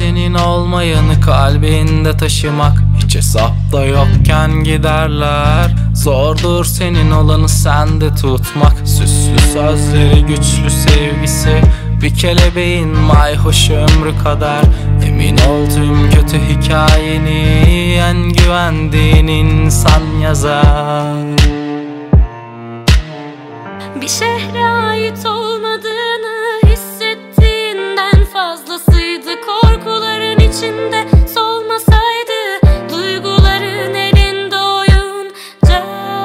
senin olmayanı kalbinde taşımak. Hiç hesapta yokken giderler. Zordur senin olanı sende tutmak. Süslü sözleri, güçlü sevgisi, bir kelebeğin mayhoş ömrü kadar. Emin ol tüm kötü hikayeni en güvendiğin insan yazar. Bir şehre ait olmadığını hissettiğinden fazlasıydı. Korkuların içinde solmasaydı, duyguların elinde oyuncak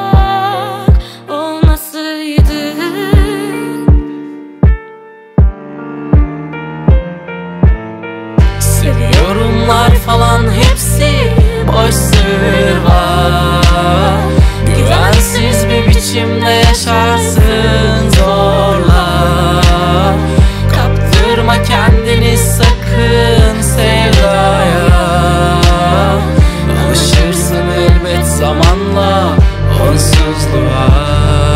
olmasaydı. Seviyorumlar falan hepsi boş sırlar. Güvensiz bir biçimde yaşarsın zorla. Kaptırma kendini sakın sevdaya. Alışırsın elbet zamanla onsuzluğa.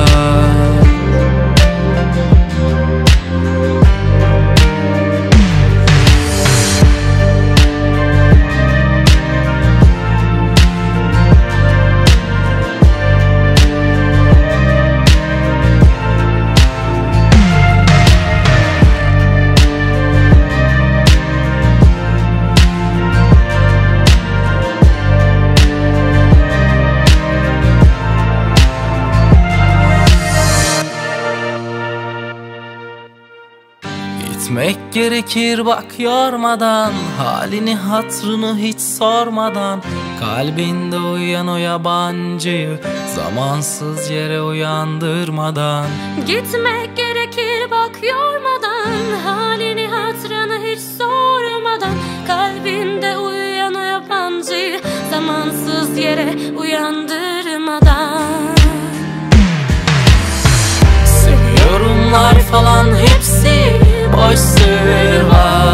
Gitmek gerekir bak yormadan, halini hatrını hiç sormadan. Kalbinde uyuyan o yabancıyı zamansız yere uyandırmadan. Gitmek gerekir bak yormadan, halini hatrını hiç sormadan. Kalbinde uyuyan o yabancıyı zamansız yere uyandırmadan. Seviyorumlar falan hepsi boş sır var.